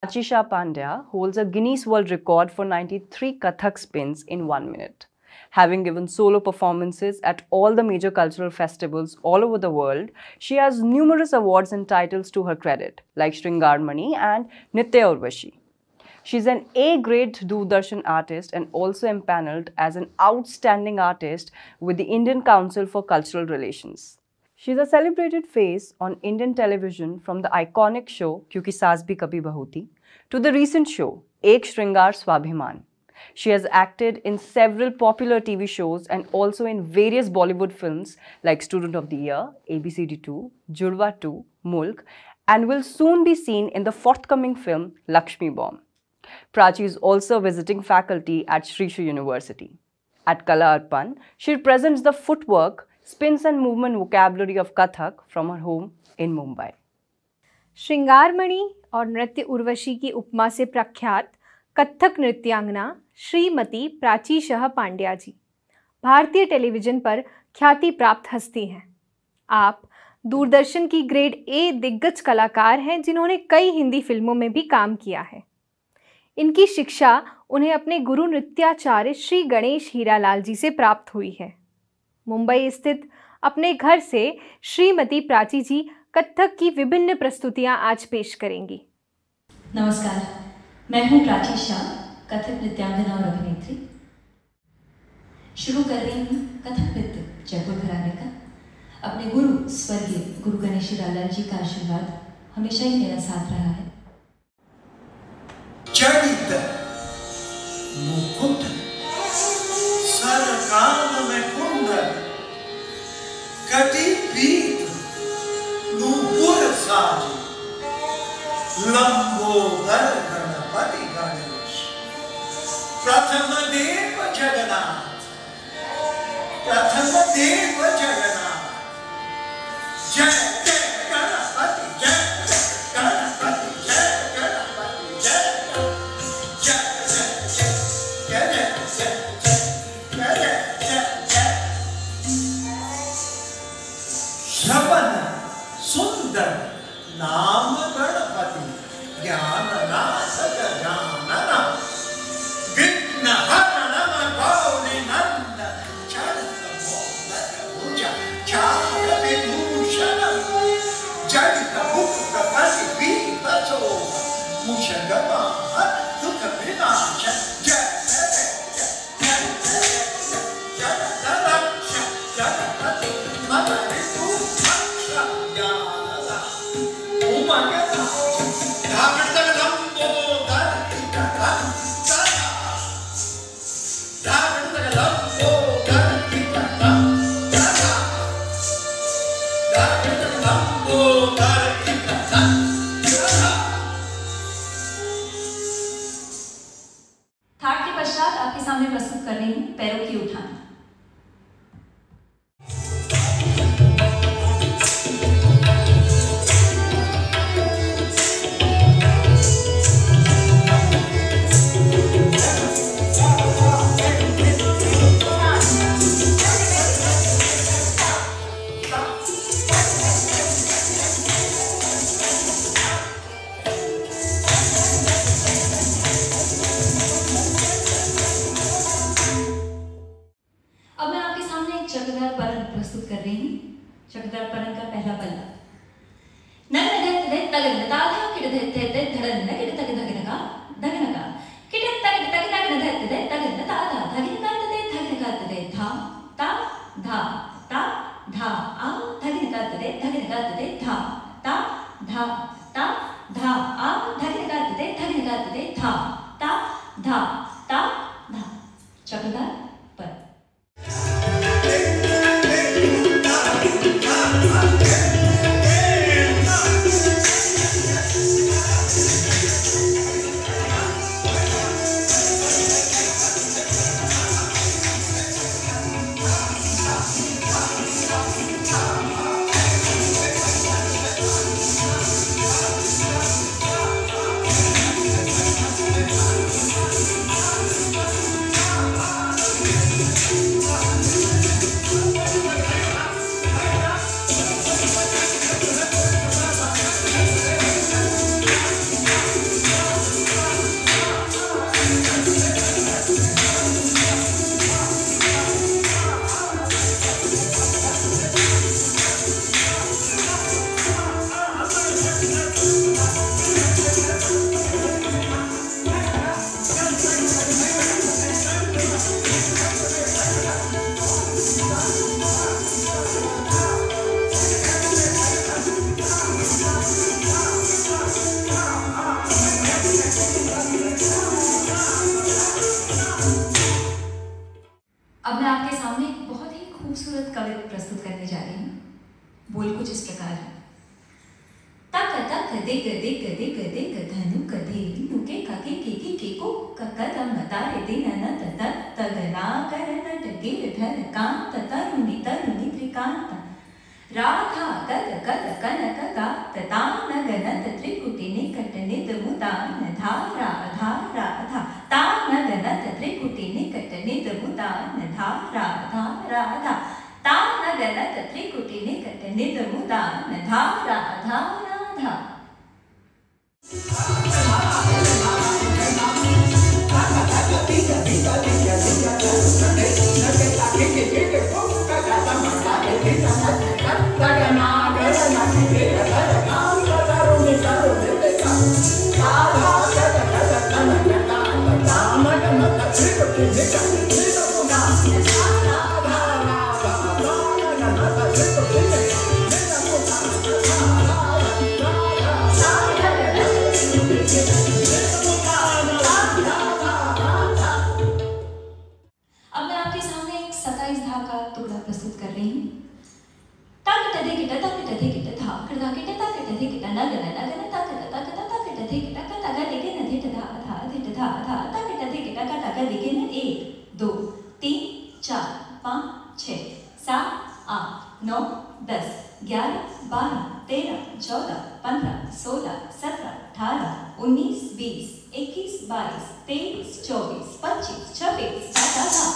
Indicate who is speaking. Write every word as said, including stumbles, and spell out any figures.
Speaker 1: Achisha Pandya holds a Guinness World Record for ninety-three Kathak spins in one minute. Having given solo performances at all the major cultural festivals all over the world, she has numerous awards and titles to her credit, like Shringarmani and Nitya Urvashi. She's an A-grade Doordarshan artist and also empaneled as an outstanding artist with the Indian Council for Cultural Relations. She's a celebrated face on Indian television from the iconic show Kyunki Saas Bhi Kabhi Bahu Thi to the recent show Ek Shringar Swabhiman. She has acted in several popular T V shows and also in various Bollywood films like Student of the Year, A B C D two, Judwa two, Mulk, and will soon be seen in the forthcoming film Lakshmi Bomb. Prachi is also a visiting faculty at Sri Sri University. At Kala Arpan, she presents the footwork, spins and movement vocabulary of Kathak from her home in Mumbai.
Speaker 2: श्रृंगारमणि और नृत्य उर्वशी की उपमा से प्रख्यात कथक नृत्यांगना श्रीमती प्राची शाह पांड्या जी भारतीय television पर ख्याति प्राप्त हस्ती हैं। आप दूरदर्शन की ग्रेड ए दिग्गज कलाकार हैं जिन्होंने कई हिंदी फिल्मों में भी काम किया है। इनकी शिक्षा उन्हें अपने गुरु नृत्याचार्य श्री गणेश हीरालाल जी से प्राप्त हुई है। मुंबई स्थित अपने घर से श्रीमती प्राची जी कथक की विभिन्न प्रस्तुतियां आज पेश करेंगी।
Speaker 3: नमस्कार, मैं हूं प्राची शाह, कथक नृत्यांगना और अभिनेत्री। शुरू कर रही हूं कथक नृत्य जयपुर घराने का। अपने गुरु स्वर्गीय गुरु गणेश हीरालाल जी का आशीर्वाद हमेशा ही मेरा साथ रहा है।
Speaker 4: चरित मुकुट सर कान में कुंडल कटी पीत नूपुर साजी लंबोदर गणपति गणेश प्रथम देव जगन्नाथ प्रथम देव जगन्नाथ जय जय गणपति जय गणपति जय गणपति जय सुंदर नाम गणपति ज्ञान नाथ गजानन विघ्न हरण गौरी नंदन चरित मोदक भुज चार विभूषण जड़ित मुक्त पति पीत शोभ मुषगमा दुख विनाश जय
Speaker 3: थाट के पश्चात आपके सामने प्रस्तुत कर रही हूँ पैरों की उठान। प्रस्तुत कर रही हूँ चक्रधार परन का पहला पल्ला। नन नगत दे तगन ताधा किड दे ते दे धड़न न किड तग धगन का धगन का किड तग तग नगन दे दे तगन ताधा धगन का दे धगन का दे धा ता धा ता धा आ धगन का दे धगन का दे धा ता धा ता धा आ धगन का दे धगन का दे धा ता धा ता धा चक्रधार पर।
Speaker 4: Thank you.
Speaker 3: अब मैं आपके सामने एक बहुत ही खूबसूरत कविता प्रस्तुत करने जा रही हूँ। बोल कुछ इस प्रकार है। तक तक दिग दिग दिग दिग धनु कधे नुके काके के के के को ककदम तारे दिन न तत तगना करन गिर धर कांत तरुणी तरुणी त्रिकांत राधा कद कद कनक गा तान गनत त्रिकुटी निकट निद मुदान धारा धारा धा तान गनत त्रिकुटी निकट निद मुदान धारा धारा धा तान गनत त्रिकुटी निकट निद मुदान धारा धारा धा। अब मैं आपके सामने एक सताइस धा का टुकड़ा प्रस्तुत कर रही हूँ। तक तधे किट तक तधे किट धा कृदा किट तक तधे किट नगन नगन तक तक तक तधे किट क तग दिगे न धिट धा धा धिट धा धा तक तधे किट क तग दिगे न एक दो तीन चार पाँच छः सात आठ नौ दस ग्यारह बारह तेरह चौदह पंद्रह सोलह सत्रह अठारह उन्नीस बीस इक्कीस बाईस तेईस चौबीस पच्चीस छब्बीस सत्ताईस।